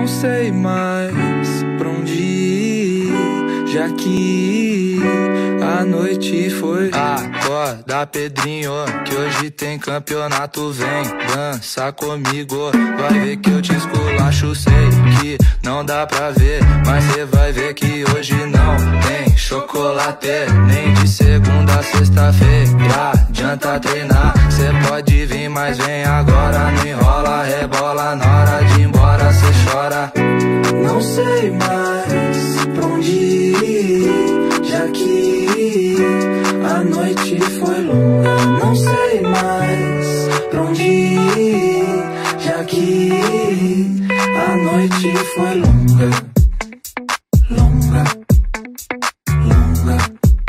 não sei mais pra onde ir, já que a noite foi. Acorda, Pedrinho, que hoje tem campeonato. Vem dançar comigo, vai ver que eu te esculacho. Sei que não dá pra ver, mas cê vai ver que hoje não tem chocolate. Nem de segunda a sexta-feira adianta treinar. Cê pode vir, mas vem agora. Não enrola, rebola, na hora de ir embora cê chora. Não sei mais pra onde ir, já que a noite foi longa. Não sei mais pra onde ir, já que a noite foi longa. Longa, longa.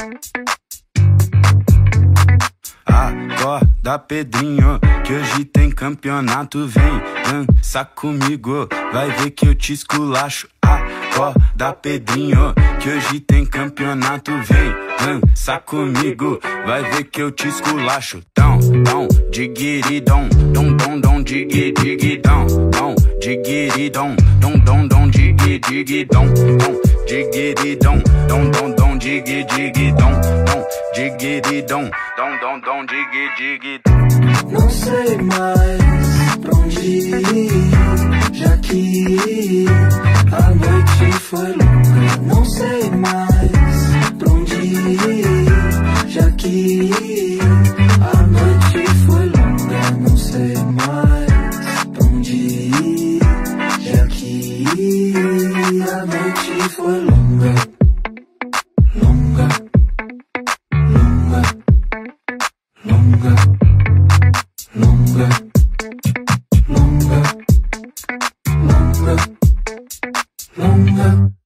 Acorda, Pedrinho, que hoje tem campeonato. Vem dançar comigo, vai ver que eu te esculacho. Acorda, Pedrinho, que hoje tem campeonato. Vem dançar comigo, vai ver que eu te esculacho. Dom, dom, diguiridom, dom, dom, dom, digui, digidom, dom, diguiridom, dom, dom, dom, digui, digidom, dom, diguiridom, dom, dom, dom, digui, digidom, dom, diguiridom, dom, dom, dom, digui, digidom. Não sei mais pra onde ir, já que a noite foi longa. Não sei mais pra onde ir, já que a noite foi longa. Não sei mais pra onde ir, já que a noite foi longa. Longa, longa, longa, longa, longa, longa, longa.